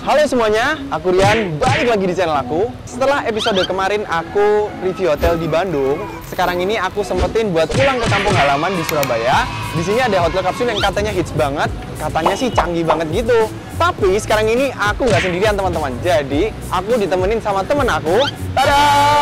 Halo semuanya, aku Rian, balik lagi di channel aku. Setelah episode kemarin aku review hotel di Bandung, sekarang ini aku sempetin buat pulang ke kampung halaman di Surabaya. Di sini ada hotel kapsul yang katanya hits banget, katanya sih canggih banget gitu. Tapi sekarang ini aku nggak sendirian teman-teman. Jadi aku ditemenin sama temen aku. Tada!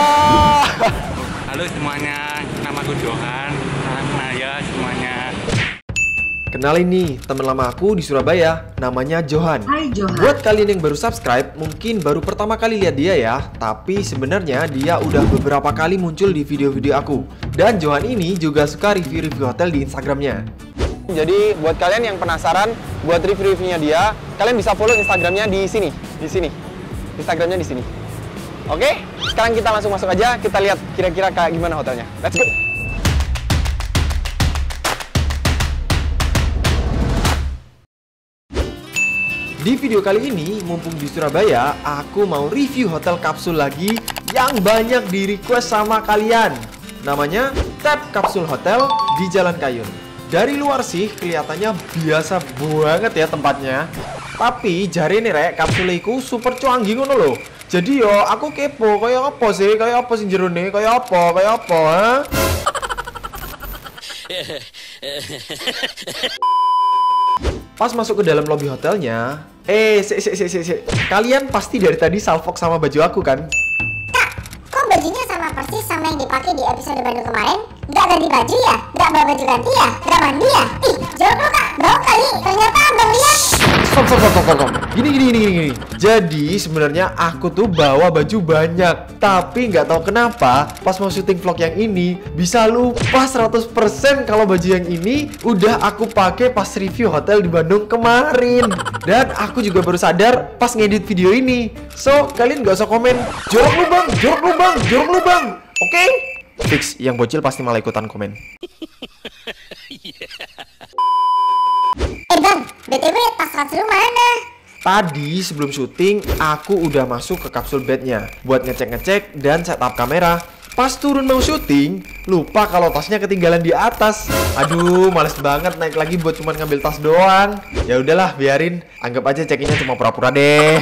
Halo semuanya, namaku Johan. Ya semuanya. Kenalin nih, teman lama aku di Surabaya, namanya Johan. Hai Johan. Buat kalian yang baru subscribe, mungkin baru pertama kali lihat dia ya. Tapi sebenarnya dia udah beberapa kali muncul di video-video aku. Dan Johan ini juga suka review-review hotel di Instagramnya. Jadi buat kalian yang penasaran buat review-reviewnya dia, kalian bisa follow Instagramnya di sini. Instagramnya di sini. Oke, sekarang kita langsung masuk aja, kita lihat kira-kira kayak gimana hotelnya. Let's go! Di video kali ini, mumpung di Surabaya, aku mau review hotel kapsul lagi yang banyak di request sama kalian. Namanya Tap Kapsul Hotel di Jalan Kayun. Dari luar sih kelihatannya biasa banget ya tempatnya. Tapi jari nih rek, kapsulnya iku super canggih ngono loh. Jadi yo aku kepo, kayak apa sih? Kayak apa sih jerone? Kayak apa? Ha? Pas masuk ke dalam lobby hotelnya, kalian pasti dari tadi salfok sama baju aku kan? Kak, kok bajunya sama persis sama yang dipakai di episode Bandung kemarin? Nggak ganti baju ya? Nggak bawa baju ganti ya? Nggak mandi ya? Ih, jorok lo kak, bau kali. Ternyata abang lihat. Stop. Gini. Jadi sebenarnya aku tuh bawa baju banyak, tapi nggak tahu kenapa pas mau syuting vlog yang ini bisa lupa 100% kalau baju yang ini udah aku pakai pas review hotel di Bandung kemarin. Dan aku juga baru sadar pas ngedit video ini. So kalian nggak usah komen jorok lu bang. Oke? Fix, yang bocil pasti malah ikutan komen. Bang, BTW tas kapsul mana? Tadi sebelum syuting, aku udah masuk ke kapsul bednya buat ngecek-ngecek dan setup kamera. Pas turun mau syuting, lupa kalau tasnya ketinggalan di atas. Aduh, males banget naik lagi buat cuman ngambil tas doang. Ya udahlah, biarin. Anggap aja check-innya cuma pura-pura deh.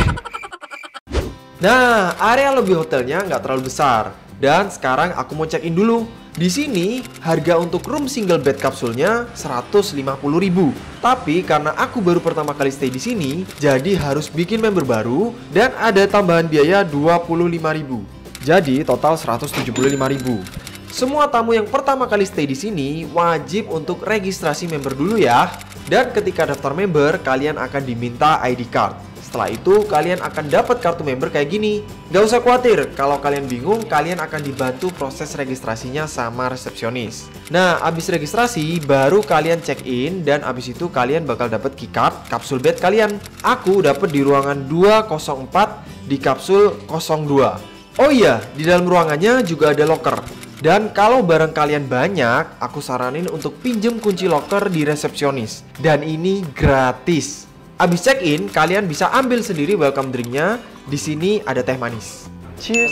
Nah, area lobby hotelnya nggak terlalu besar. Dan sekarang aku mau check-in dulu. Di sini, harga untuk room single bed kapsulnya 150.000. Tapi karena aku baru pertama kali stay di sini, jadi harus bikin member baru dan ada tambahan biaya 25.000. Jadi total 175.000. Semua tamu yang pertama kali stay di sini wajib untuk registrasi member dulu ya. Dan ketika daftar member, kalian akan diminta ID card. Setelah itu, kalian akan dapat kartu member kayak gini. Gak usah khawatir, kalau kalian bingung, kalian akan dibantu proses registrasinya sama resepsionis. Nah, abis registrasi, baru kalian check-in, dan abis itu kalian bakal dapat keycard kapsul bed kalian. Aku dapat di ruangan 204 di kapsul 02. Oh iya, di dalam ruangannya juga ada locker. Dan kalau barang kalian banyak, aku saranin untuk pinjem kunci locker di resepsionis. Dan ini gratis. Abis check-in, kalian bisa ambil sendiri welcome drinknya. Di sini ada teh manis. Cheers!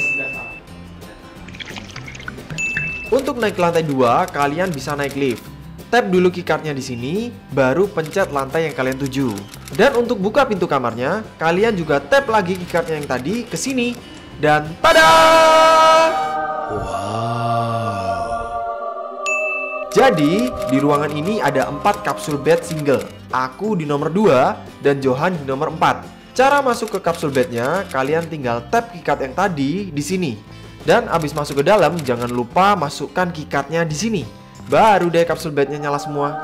Untuk naik ke lantai 2, kalian bisa naik lift. Tap dulu keycardnya di sini, baru pencet lantai yang kalian tuju. Dan untuk buka pintu kamarnya, kalian juga tap lagi keycardnya yang tadi ke sini. Dan tada! Jadi, di ruangan ini ada 4 kapsul bed single. Aku di nomor 2 dan Johan di nomor 4. Cara masuk ke kapsul bednya, kalian tinggal tap keycard yang tadi di sini. Dan abis masuk ke dalam, jangan lupa masukkan keycardnya di sini. Baru deh kapsul bednya nyala semua.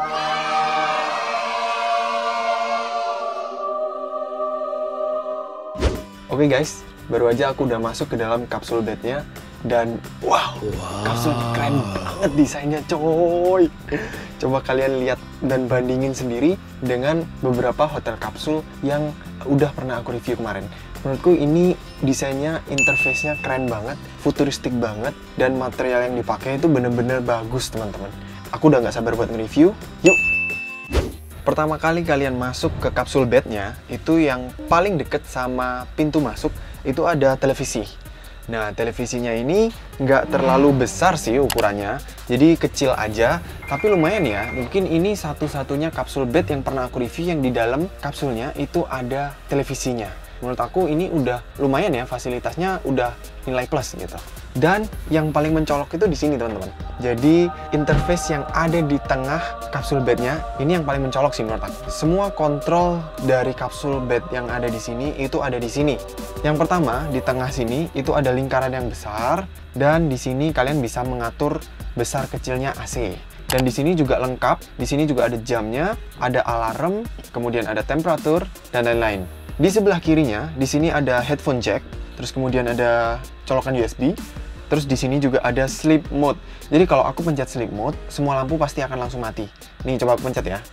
Oke guys, baru aja aku udah masuk ke dalam kapsul bednya. Dan wow, kapsul keren banget desainnya coy. Coba kalian lihat dan bandingin sendiri dengan beberapa hotel kapsul yang udah pernah aku review kemarin. Menurutku ini desainnya, interface-nya keren banget, futuristik banget, dan material yang dipakai itu bener-bener bagus teman-teman. Aku udah gak sabar buat nge-review, yuk! Pertama kali kalian masuk ke kapsul bednya, itu yang paling deket sama pintu masuk, itu ada televisi. Nah, televisinya ini nggak terlalu besar sih ukurannya, jadi kecil aja, tapi lumayan ya. Mungkin ini satu-satunya kapsul bed yang pernah aku review yang di dalam kapsulnya itu ada televisinya. Menurut aku ini udah lumayan ya, fasilitasnya udah nilai plus gitu. Dan yang paling mencolok itu di sini teman-teman. Jadi interface yang ada di tengah kapsul bednya ini yang paling mencolok sih menurut aku. Semua kontrol dari kapsul bed yang ada di sini itu ada di sini. Yang pertama di tengah sini itu ada lingkaran yang besar dan di sini kalian bisa mengatur besar kecilnya AC. Dan di sini juga lengkap. Di sini juga ada jamnya, ada alarm, kemudian ada temperatur dan lain-lain. Di sebelah kirinya di sini ada headphone jack, terus kemudian ada colokan USB. Terus di sini juga ada sleep mode. Jadi kalau aku pencet sleep mode, semua lampu pasti akan langsung mati. Nih coba aku pencet ya.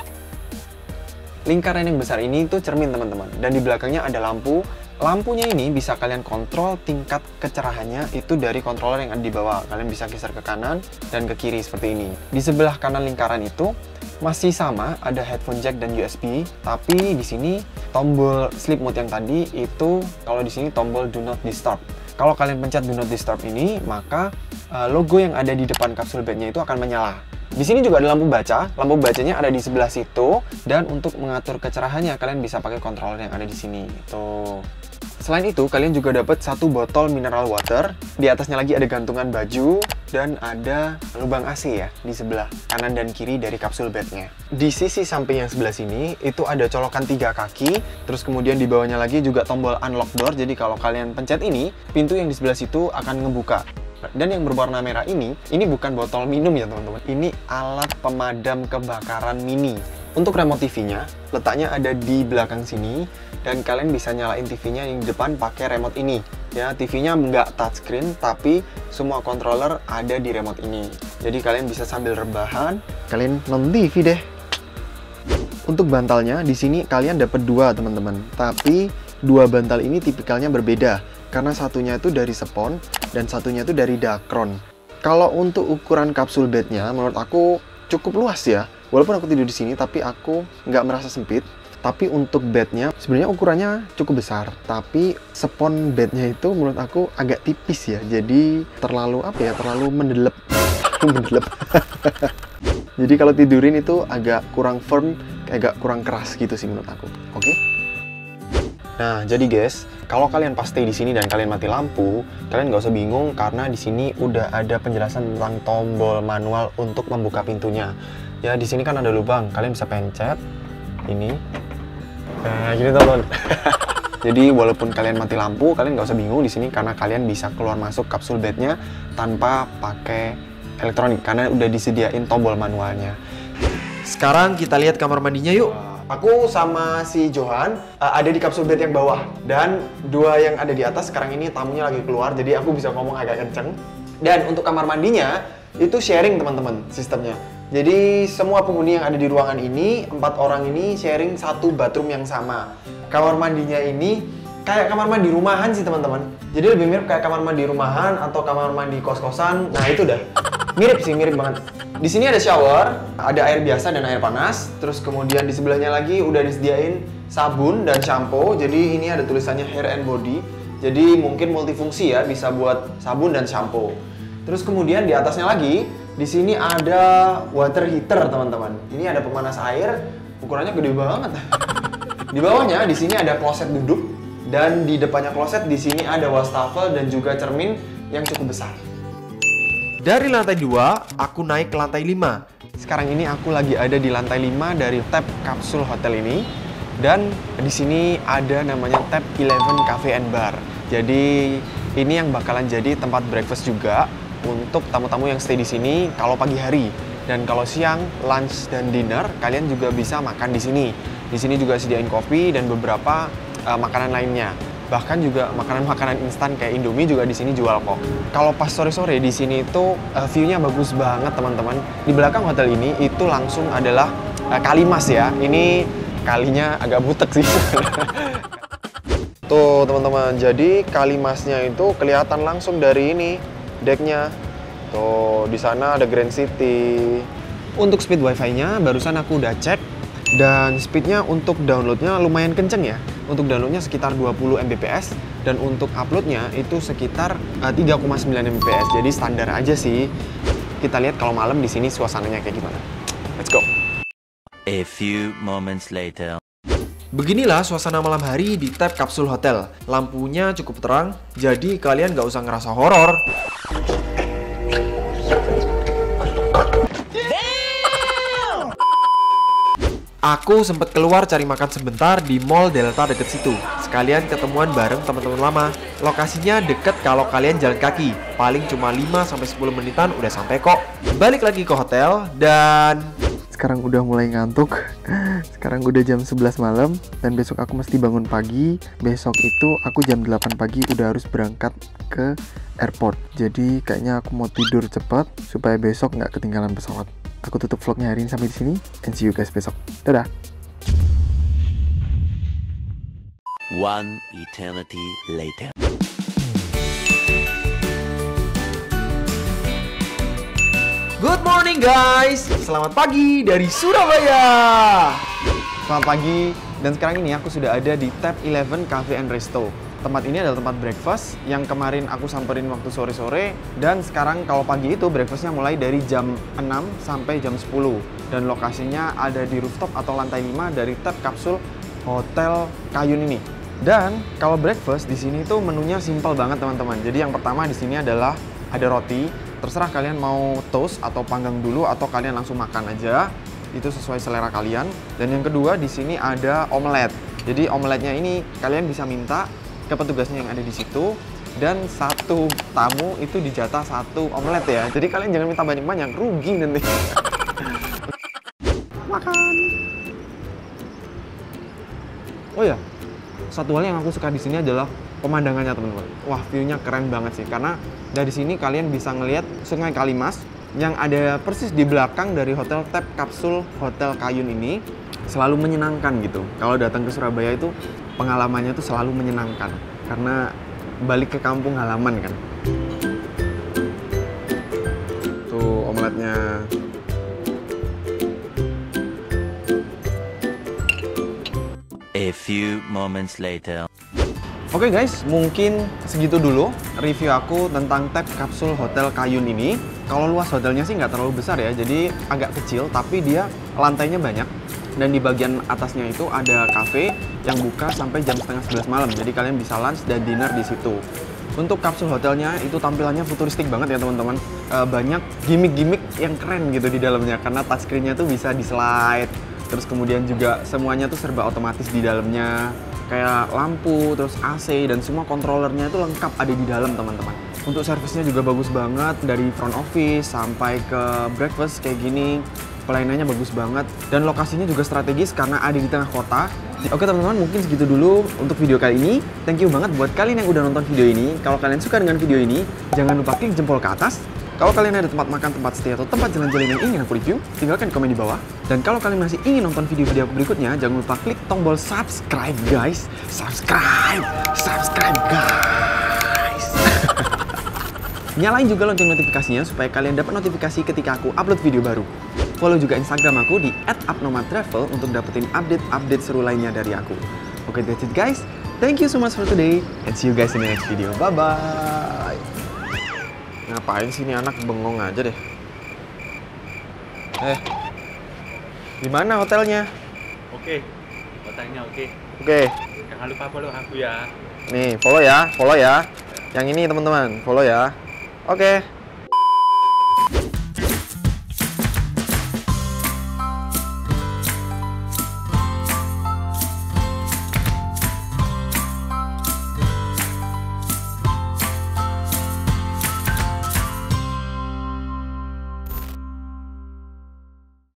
Lingkaran yang besar ini tuh cermin teman-teman. Dan di belakangnya ada lampu. Lampunya ini bisa kalian kontrol tingkat kecerahannya itu dari controller yang ada di bawah. Kalian bisa geser ke kanan dan ke kiri seperti ini. Di sebelah kanan lingkaran itu masih sama, ada headphone jack dan USB. Tapi di sini tombol sleep mode yang tadi itu kalau di sini tombol do not disturb. Kalau kalian pencet do not disturb ini, maka logo yang ada di depan kapsul bednya itu akan menyala. Di sini juga ada lampu baca. Lampu bacanya ada di sebelah situ. Dan untuk mengatur kecerahannya, kalian bisa pakai controller yang ada di sini. Tuh. Selain itu, kalian juga dapat satu botol mineral water. Di atasnya lagi ada gantungan baju dan ada lubang AC ya di sebelah kanan dan kiri dari kapsul bednya. Di sisi samping yang sebelah sini itu ada colokan 3 kaki. Terus kemudian di bawahnya lagi juga tombol unlock door. Jadi kalau kalian pencet ini, pintu yang di sebelah situ akan ngebuka. Dan yang berwarna merah ini bukan botol minum ya teman-teman. Ini alat pemadam kebakaran mini. Untuk remote TV-nya, letaknya ada di belakang sini. Dan kalian bisa nyalain TV-nya yang di depan pakai remote ini. Ya, TV-nya nggak touchscreen, tapi semua controller ada di remote ini. Jadi kalian bisa sambil rebahan, kalian nonton TV deh. Untuk bantalnya, di sini kalian dapat 2 teman-teman. Tapi 2 bantal ini tipikalnya berbeda. Karena satunya itu dari spons dan satunya itu dari Dacron. Kalau untuk ukuran kapsul bednya, menurut aku cukup luas ya. Walaupun aku tidur di sini, tapi aku nggak merasa sempit. Tapi untuk bednya, sebenarnya ukurannya cukup besar. Tapi spons bednya itu menurut aku agak tipis ya. Jadi terlalu apa ya? Terlalu mendelep. Mendelep. Jadi kalau tidurin itu agak kurang firm, agak kurang keras gitu sih menurut aku. Oke? Nah, jadi guys, kalau kalian pas stay di sini dan kalian mati lampu, kalian nggak usah bingung karena di sini udah ada penjelasan tentang tombol manual untuk membuka pintunya. Ya, di sini kan ada lubang, kalian bisa pencet ini. Gini teman-teman. Jadi walaupun kalian mati lampu, kalian nggak usah bingung di sini karena kalian bisa keluar masuk kapsul bednya tanpa pakai elektronik karena udah disediain tombol manualnya. Sekarang kita lihat kamar mandinya yuk. Aku sama si Johan ada di kapsul bed yang bawah dan 2 yang ada di atas sekarang ini tamunya lagi keluar jadi aku bisa ngomong agak kenceng. Dan untuk kamar mandinya itu sharing teman-teman sistemnya. Jadi semua penghuni yang ada di ruangan ini 4 orang ini sharing satu bathroom yang sama. Kamar mandinya ini kayak kamar mandi rumahan sih teman-teman. Jadi lebih mirip kayak kamar mandi rumahan atau kamar mandi kos-kosan. Nah itu dah. Mirip sih, mirip banget. Di sini ada shower, ada air biasa dan air panas. Terus kemudian di sebelahnya lagi udah disediain sabun dan shampoo. Jadi ini ada tulisannya hair and body. Jadi mungkin multifungsi ya, bisa buat sabun dan shampoo. Terus kemudian di atasnya lagi, di sini ada water heater teman-teman. Ini ada pemanas air, ukurannya gede banget. Di bawahnya di sini ada kloset duduk dan di depannya kloset di sini ada wastafel dan juga cermin yang cukup besar. Dari lantai 2, aku naik ke lantai 5. Sekarang ini aku lagi ada di lantai 5 dari tab kapsul hotel ini. Dan di sini ada namanya tab 11 Cafe and Bar. Jadi ini yang bakalan jadi tempat breakfast juga untuk tamu-tamu yang stay di sini kalau pagi hari. Dan kalau siang, lunch dan dinner kalian juga bisa makan di sini. Di sini juga sediain kopi dan beberapa makanan lainnya. Bahkan juga makanan-makanan instan kayak Indomie juga di sini jual kok. Kalau pas sore-sore di sini itu view-nya bagus banget teman-teman. Di belakang hotel ini itu langsung adalah Kalimas ya. Ini kalinya agak butek sih. Tuh teman-teman, jadi Kalimasnya itu kelihatan langsung dari ini decknya. Tuh di sana ada Grand City. Untuk speed wifi-nya barusan aku udah cek. Dan speednya untuk downloadnya lumayan kenceng ya. Untuk downloadnya sekitar 20 Mbps dan untuk uploadnya itu sekitar 3,9 Mbps. Jadi standar aja sih. Kita lihat kalau malam di sini suasananya kayak gimana. Let's go. A few moments later. Beginilah suasana malam hari di Tab Kapsul Hotel. Lampunya cukup terang, jadi kalian nggak usah ngerasa horor. Aku sempat keluar cari makan sebentar di Mall Delta deket situ. Sekalian ketemuan bareng teman-teman lama. Lokasinya deket kalau kalian jalan kaki. Paling cuma 5-10 menitan udah sampai kok. Balik lagi ke hotel dan... Sekarang udah mulai ngantuk. Sekarang udah jam 11 malam dan besok aku mesti bangun pagi. Besok itu aku jam 8 pagi udah harus berangkat ke airport. Jadi kayaknya aku mau tidur cepat supaya besok nggak ketinggalan pesawat. Aku tutup vlognya hari ini sampai di sini and see you guys besok. Dadah. One eternity later. Good morning guys, selamat pagi dari Surabaya. Selamat pagi, dan sekarang ini aku sudah ada di Tab 11 Cafe and Resto. Tempat ini adalah tempat breakfast yang kemarin aku samperin waktu sore-sore. Dan sekarang kalau pagi itu breakfastnya mulai dari jam 6 sampai jam 10. Dan lokasinya ada di rooftop atau lantai 5 dari Tab Kapsul Hotel Kayun ini. Dan kalau breakfast di sini tuh menunya simpel banget teman-teman. Jadi yang pertama di sini adalah ada roti. Terserah kalian mau toast atau panggang dulu atau kalian langsung makan aja. Itu sesuai selera kalian. Dan yang kedua di sini ada omelet. Jadi omeletnya ini kalian bisa minta ke petugasnya yang ada di situ, dan satu tamu itu dijatah satu omelet ya. Jadi kalian jangan minta banyak-banyak, rugi nanti. Makan. Oh ya, satu hal yang aku suka di sini adalah pemandangannya teman-teman. Wah, view-nya keren banget sih, karena dari sini kalian bisa ngelihat Sungai Kalimas yang ada persis di belakang dari Hotel Tab Kapsul Hotel Kayun ini. Selalu menyenangkan gitu. Kalau datang ke Surabaya itu pengalamannya tuh selalu menyenangkan karena balik ke kampung halaman kan. Tuh omeletnya. A few moments later. Oke guys, mungkin segitu dulu review aku tentang Tab Kapsul Hotel Kayun ini. Kalau luas hotelnya sih nggak terlalu besar ya, jadi agak kecil, tapi dia lantainya banyak. Dan di bagian atasnya itu ada cafe yang buka sampai jam setengah 11 malam. Jadi kalian bisa lunch dan dinner di situ. Untuk kapsul hotelnya itu tampilannya futuristik banget ya teman-teman. Banyak gimmick-gimmick yang keren gitu di dalamnya karena touchscreen-nya tuh bisa di slide. Terus kemudian juga semuanya tuh serba otomatis di dalamnya. Kayak lampu, terus AC dan semua kontrolernya itu lengkap ada di dalam teman-teman. Untuk servisnya juga bagus banget dari front office sampai ke breakfast kayak gini. Pelayanannya bagus banget dan lokasinya juga strategis karena ada di tengah kota. Oke teman-teman, mungkin segitu dulu untuk video kali ini. Thank you banget buat kalian yang udah nonton video ini. Kalau kalian suka dengan video ini, jangan lupa klik jempol ke atas. Kalau kalian ada tempat makan, tempat stay, atau tempat jalan-jalan yang ingin aku review, tinggalkan di komen di bawah. Dan kalau kalian masih ingin nonton video-video aku berikutnya, jangan lupa klik tombol subscribe guys. Subscribe guys. Nyalain juga lonceng notifikasinya supaya kalian dapat notifikasi ketika aku upload video baru. Follow juga Instagram aku di @abnomadtravel untuk dapetin update-update seru lainnya dari aku. Oke, that's it guys. Thank you so much for today and see you guys in the next video. Bye-bye. Ngapain sih ini anak bengong aja deh. Di mana hotelnya? Oke, hotelnya oke. Oke. Jangan lupa follow aku ya. Nih, follow ya. Yang ini teman-teman, follow ya. Oke.